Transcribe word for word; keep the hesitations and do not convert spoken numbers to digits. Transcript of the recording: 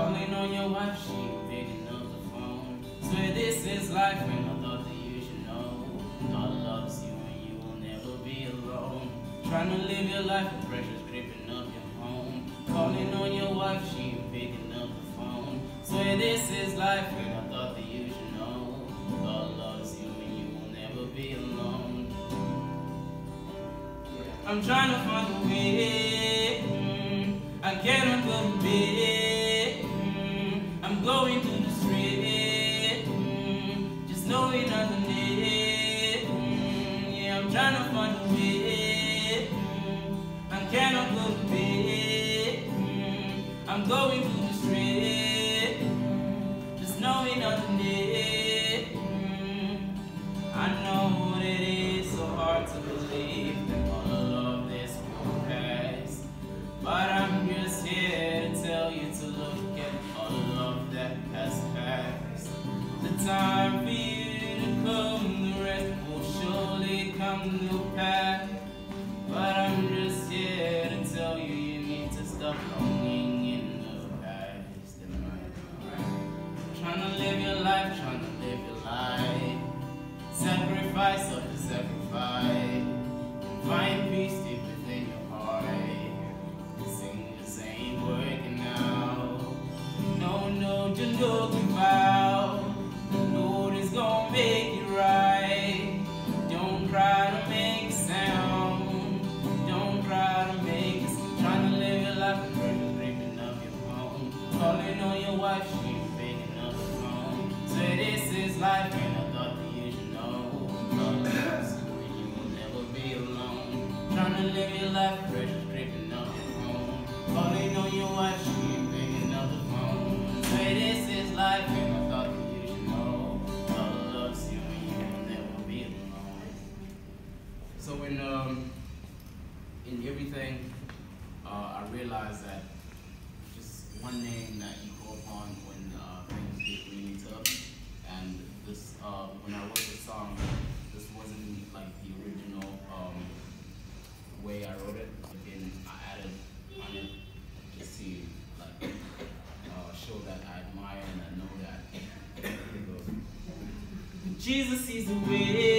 Calling on your wife, she ain't picking up the phone. Swear this is life, and I thought that you should know. God loves you and you will never be alone. Trying to live your life with pressure's gripping up your home. Calling on your wife, she ain't picking up the phone. Swear this is life, and I thought that you should know. God loves you and you will never be alone. I'm trying to find a way. Mm, I cannot go to bed. Mm, I'm going through the street. Mm, just knowing underneath. Mm, yeah, I'm trying to find a way. Mm, I cannot go to bed. Mm, I'm going through the street. Mm, just knowing underneath. Mm, I know that it's so hard to believe that all of this will pass, but I'm just here to tell you to look at all of that has passed. The time for you to come, the rest will surely come to pass. But I'm just here to tell you you need to stop longing in the past. Am I right? Trying to live your life, trying to live your life. Sacrifice after sacrifice. Find peace deep within your heart. This ain't, this ain't working out. No, no, just looking out. The Lord is gonna make it right. Don't cry to make a sound. Don't cry to make a sound. Trying to live your life with pressure creeping up your phone. Calling on your wife, she ain't picking up the phone. Say this is life, and I thought that you should know. God loves you and you will never be alone. Trying to live your life, pressure creeping up your phone. Calling on your wife, she ain't picking up the phone. Say this is life, and I thought that you should know. God loves you and you will never be alone. So in um in everything, uh, I realized that just one name that you call upon when uh, things get really tough. And this, uh, when I wrote this song, this wasn't like the original um, way I wrote it. Again, I added on it just to like uh, show that I admire and I know that. Here we go. Jesus is the way.